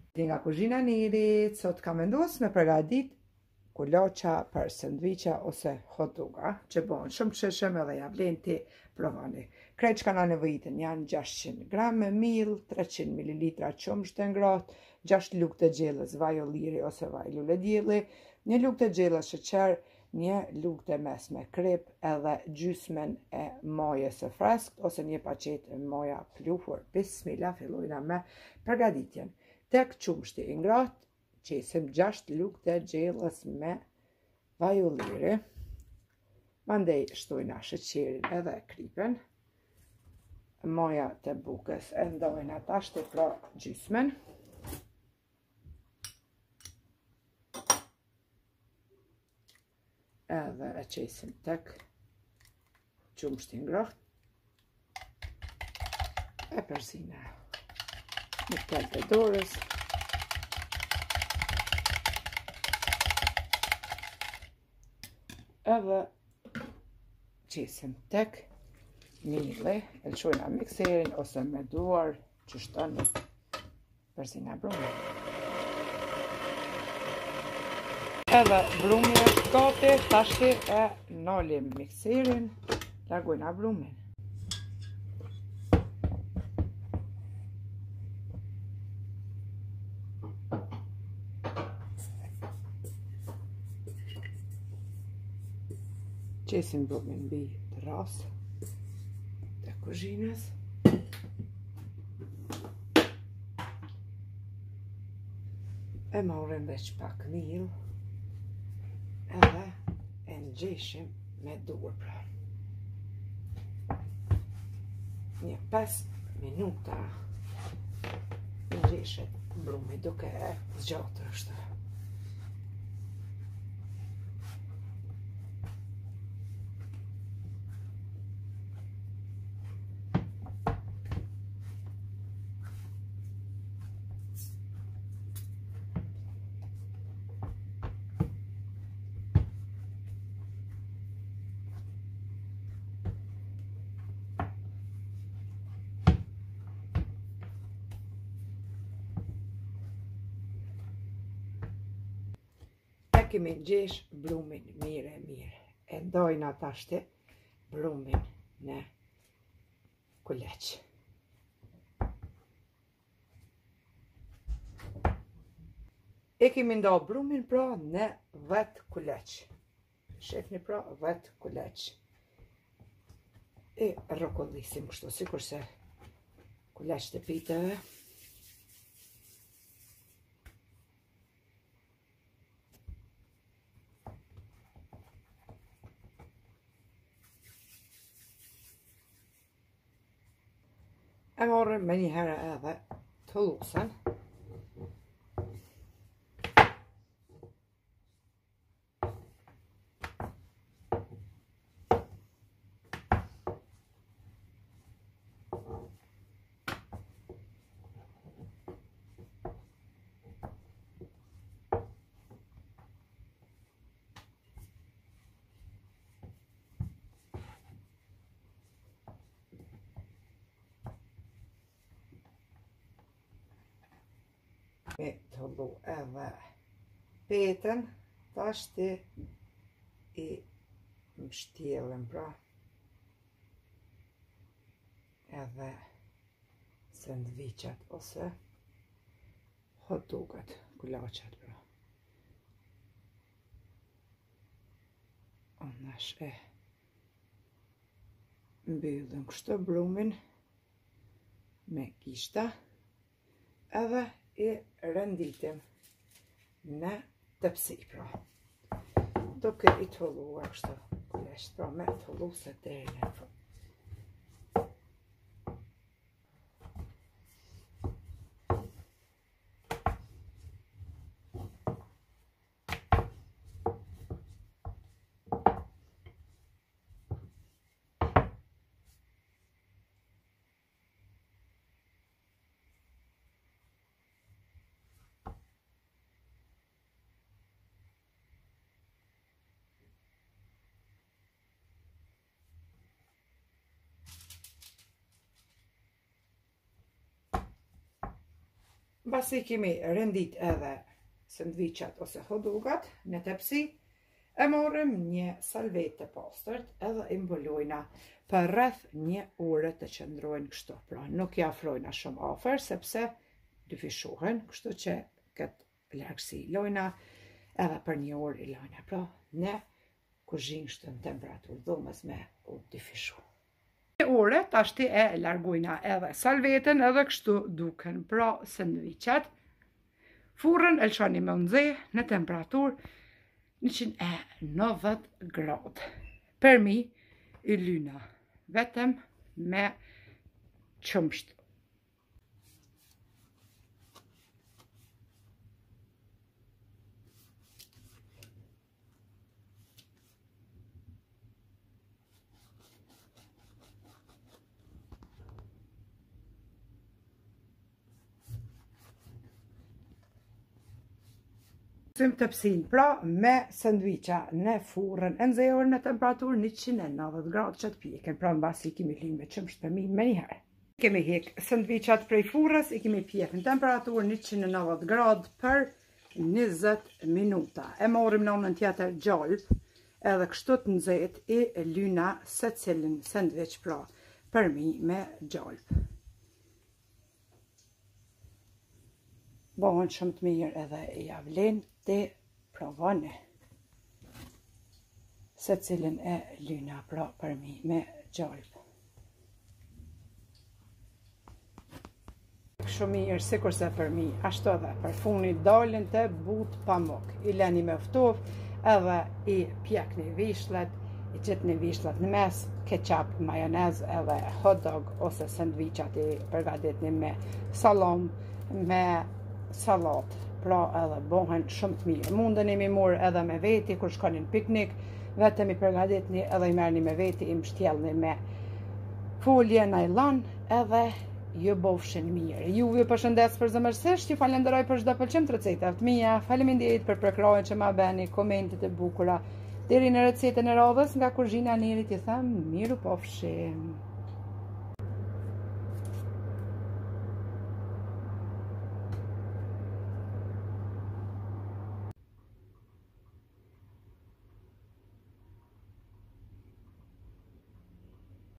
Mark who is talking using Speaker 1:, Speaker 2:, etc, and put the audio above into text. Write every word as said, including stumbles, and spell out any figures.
Speaker 1: Nga kuzhina e Nirit, sot kam vendosur me përgatit kuloqa për sandviqa ose hot doga, që bon shumë të shëshëm edhe ja vlen ti provani. Krejt që ka na nevojitën janë gjashtëqind gram me miell, treqind mililitra qumësht të ngrohtë, gjashtë lugë të gjellës vaj ulliri ose vaj lule dielli, një lugë të gjellës sheqer, një lugë të mesme krip edhe gjysmen e majës së freskët ose një paqet e maja pluhur. Bismillah, fillojna me përgatitjen. Tek qumshti i ngrohtë qesim gjashtë lugë të gjellës me vaj ulliri. Mandej shtojna sheqerin edhe kripën. Maja të bukës e ndojna tashti pra gjysmen. Edhe e qesim tek qumshti i ngrohtë. E përzina në tel të dorës. Edhe qesim tek mielli, e lëshojna mikserin ose me duar që shtoni përzina brumin. Edhe brumi është gati, tashti e nalim mikserin, largojna brumin. Qesim brumin mbi terrasë të kuzhinës. E marrim veç pak miell edhe e ngjeshim me dur pra. Një pesë minuta ngjeshet brumi duke e zgjatur ashtu. Kemi ngjesh brumin mire mire. E ndojna tashti brumin në kuleq. E kemi nda brumin pra në dhjetë kuleq. Shefni pra dhjetë kuleq. E rrokollisim kështu, sikur se kuleq të piteve. E marrim me një herë edhe të llusen. Me të llu edhe petën, tashti i mbështjellën pra edhe sandviqat ose hot dogat, kulaqat pra. Anash e mbyllën kështu brumin me gishta edhe i renditim në tepsi pra. Duke i të hulluar kështu kuleq pra me të hullu se deri në fund. Mbasi kemi rendit edhe sandviqat ose hot-dogat në tepsi, e morëm një salvetë të pastërt edhe i mbulojna për rreth një ore të qëndrojnë kështu. Pra nuk i afrojna shumë afër sepse dyfishohen, kështu që këtë largësi lojna edhe për një orë i lojna. Pra në kuzhinë shtë në temperaturë dhomës me u dyfishu. Një ore tashti e largojna edhe salvetën edhe kështu duken. Pra sandviqat. Furrën e lëshoni me nxe në temperaturë njëqind e nëdhjetë gradë. Për mi i lyna vetëm me qumsht. Tepsin, pra me sandviqa në furrën e nxehur në temperaturë njëqind e nëdhjetë gradë që të pjeken, pra mbasi i kemi lynë me qumsht për mi me njëherë. Kemi hek sandviqat prej furrës, i kemi pjek në temperaturë njëqind e nëdhjetë gradë për njëzet minuta. E morim në anën tjetër gjalp, edhe kështu të nxehtë i lyna secilin sandviq, pra për mi me gjalp. Bëhen shumë të mirë edhe i avlen të provoni se cilin e lyna pra për mi me gjalp. Shumë mirë si kurse për mi, ashtu edhe për funit dalin të but pamuk. I leni me ftov edhe i pjekni vishlet, i qitni vishlet në mes, ketchup, majonez edhe hot dog ose sandviqat i përgatitni me salam, me salat, pra edhe bohen shumë të mirë. Mundeni mi morë edhe me veti, kur shkonin piknik, vetëm i përgatitni edhe i merrni me veti, i mshtjellni me folje nylon edhe ju bofshin mirë. Ju ju përshëndes përzemërsisht, ju falenderoj për çdo pëlqim të recetave të mia. Faleminderit për prekrojën që ma bëni, komentet e bukura. Deri në recetën e radhës nga kuzhina e Nerit, ju them miru pofshim.